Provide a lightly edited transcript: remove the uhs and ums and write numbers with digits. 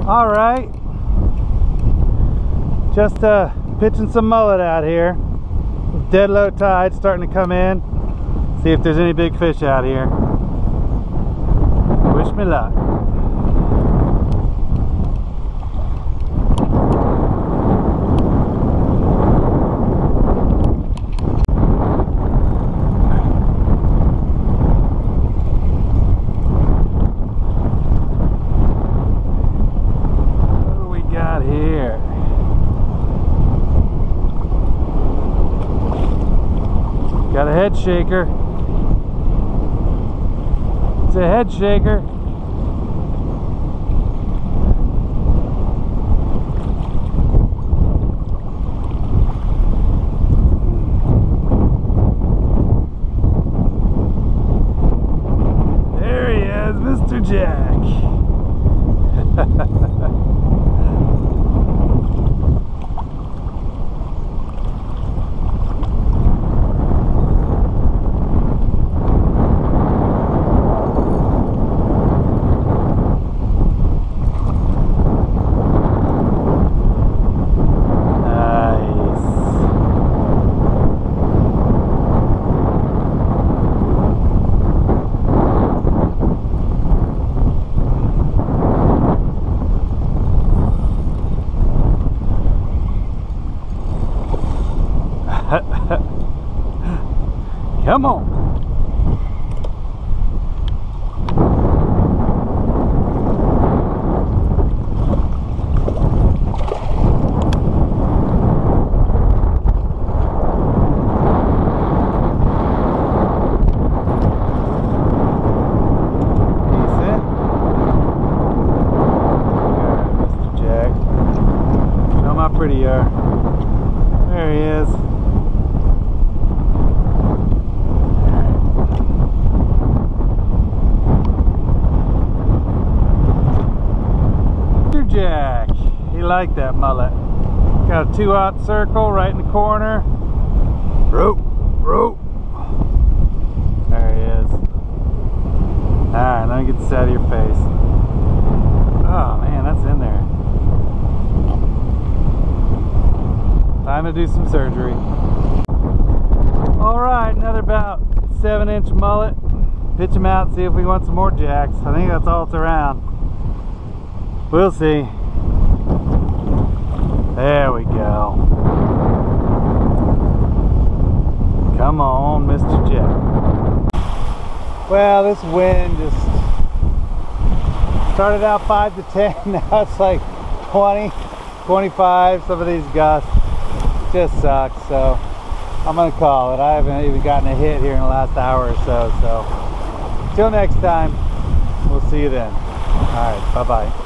All right, just pitching some mullet out here. Dead low tide starting to come in. See if there's any big fish out here. Wish me luck. Got a head shaker. It's a head shaker. There he is, Mr. Jack. Come on. Decent. Mr. Jack. Show him how pretty you are. There he is. Jack, he liked that mullet. Got a 2/0 circle right in the corner. Rope, rope. There he is. Alright, let me get this out of your face. Oh man, that's in there. Time to do some surgery. Alright, another about 7-inch mullet. Pitch him out, see if we want some more jacks. I think that's all it's around. We'll see. There we go. Come on, Mr. Jack. Well, this wind just started out 5 to 10. Now it's like 20, 25. Some of these gusts just suck. So I'm going to call it. I haven't even gotten a hit here in the last hour or so. So till next time, we'll see you then. All right, bye-bye.